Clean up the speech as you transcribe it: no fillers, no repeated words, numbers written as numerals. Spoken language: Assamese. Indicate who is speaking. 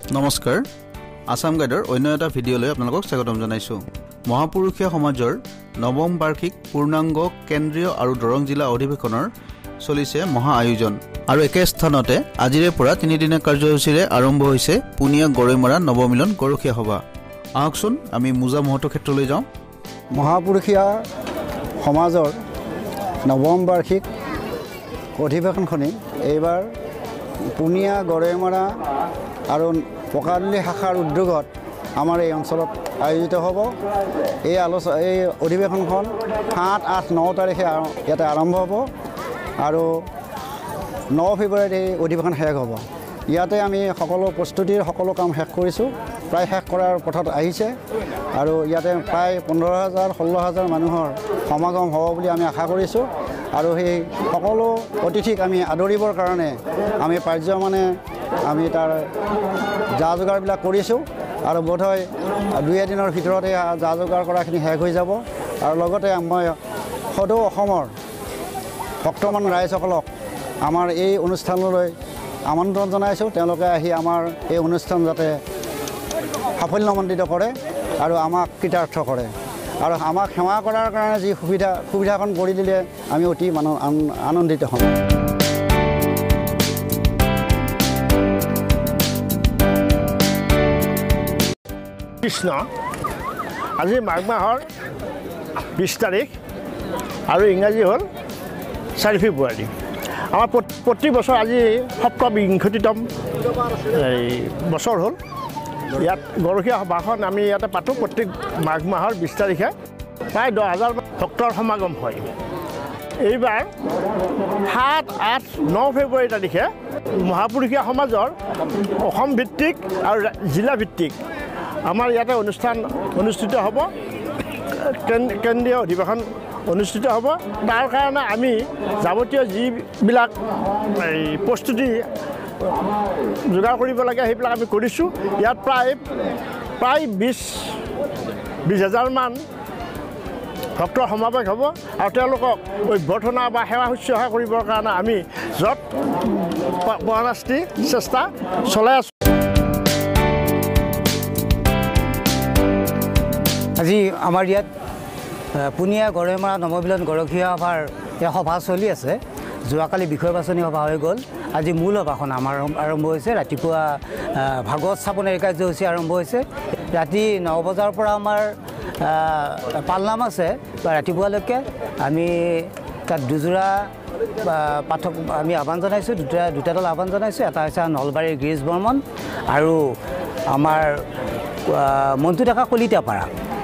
Speaker 1: নমস্কাৰ আসাম গাইডৰ অন্য এটা ভিডিঅ'লৈ আপোনালোকক স্বাগতম জনাইছো। মহাপুৰুষীয়া সমাজৰ নৱম বাৰ্ষিক পূৰ্ণাংগ কেন্দ্ৰীয় আৰু দৰং জিলা অধিৱেশনৰ চলিছে মহা আয়োজন আৰু একে স্থানতে আজিৰে পৰা 3 দিনীয়া কাৰ্যসূচীৰে আৰম্ভ হৈছে পুনিয়া গৰৈমৰা নৱমিলন গৰখীয়া সভা। আহকচোন আমি মুজা মহন্ত ক্ষেত্ৰলৈ যাওঁ।
Speaker 2: মহাপুৰুষীয়া সমাজৰ নৱম বাৰ্ষিক অধিৱেশনখনি এইবাৰ পুনিয়া গৰৈমৰা আৰু পকাদুলি শাখাৰ উদ্যোগত আমাৰ এই অঞ্চলত আয়োজিত হ'ব। এই অধিৱেশনখন 7, 8, 9 তাৰিখে ইয়াতে আৰম্ভ হ'ব আৰু 9 ফেব্ৰুৱাৰীত এই অধিৱেশন শেষ হ'ব। ইয়াতে আমি প্ৰস্তুতিৰ সকলো কাম শেষ কৰিছোঁ, প্ৰায় শেষ কৰাৰ পথত আহিছে আৰু ইয়াতে প্ৰায় 15,000, 16,000 মানুহৰ সমাগম হ'ব বুলি আমি আশা কৰিছোঁ আৰু সেই সকলো অতিথিক আমি আদৰিবৰ কাৰণে আমি আমি তাৰ যা যোগাৰবিলাক কৰিছোঁ আৰু বোধহয় 2 দিনৰ ভিতৰতে যা যোগাৰ কৰাখিনি শেষ হৈ যাব। আৰু লগতে মই সদৌ অসমৰ ভক্তমান ৰাইজসকলক আমাৰ এই অনুষ্ঠানলৈ আমন্ত্ৰণ জনাইছোঁ। তেওঁলোকে আহি আমাৰ এই অনুষ্ঠান যাতে সাফল্যমণ্ডিত কৰে আৰু আমাক কৃতাৰ্থ কৰে আৰু আমাক সেৱা কৰাৰ কাৰণে যি সুবিধাখন কৰি দিলে আমি অতি আনন্দিত হ'ম।
Speaker 3: কৃষ্ণ আজি মাঘ মাহৰ 20 তাৰিখ আৰু ইংৰাজী হ'ল 4 ফেব্ৰুৱাৰী। আমাৰ প্ৰতি বছৰ আজি 57তম বছৰ হ'ল। ইয়াত গৰখীয়া সভাখন আমি ইয়াতে পাতোঁ। প্ৰত্যেক মাঘ মাহৰ 20 তাৰিখে প্ৰায় 10,000 ভক্তৰ সমাগম হয়। এইবাৰ 7, 8, 9 ফেব্ৰুৱাৰী তাৰিখে মহাপুৰুষীয়া সমাজৰ অসম ভিত্তিক আৰু জিলা ভিত্তিক আমাৰ ইয়াতে অনুষ্ঠিত হ'ব, কেন্দ্ৰীয় অধিৱেশন অনুষ্ঠিত হ'ব। তাৰ কাৰণে আমি যাৱতীয় যিবিলাক প্ৰস্তুতি যোগাৰ কৰিব লাগে সেইবিলাক আমি কৰিছোঁ। ইয়াত প্ৰায় 20,000 মান ভক্তৰ সমাৱেশ হ'ব আৰু তেওঁলোকক অভ্যৰ্থনা বা সেৱা শুশ্ৰূষা কৰিবৰ কাৰণে আমি য'ত পৰানাস্তি চেষ্টা চলাই আছোঁ।
Speaker 4: আজি আমাৰ ইয়াত পুনিয়া গৰৈমৰা নৱমিলন গৰখীয়া সভাৰ সভা চলি আছে। যোৱাকালি বিষয় বাছনি সভা হৈ গ'ল। আজি মূল সভাখন আমাৰ আৰম্ভ হৈছে। ৰাতিপুৱা ভাগৱত স্থাপনেৰ কাৰ্যসূচী আৰম্ভ হৈছে। ৰাতি 9 বজাৰ পৰা আমাৰ পালনাম আছে ৰাতিপুৱালৈকে। আমি তাত দুযোৰা পাঠক আমি আহ্বান জনাইছোঁ, দুটা দল আহ্বান জনাইছোঁ। এটা হৈছে নলবাৰীৰ গিৰিজ বৰ্মন আৰু আমাৰ মন্টু ডেকা কলিতাপাৰা।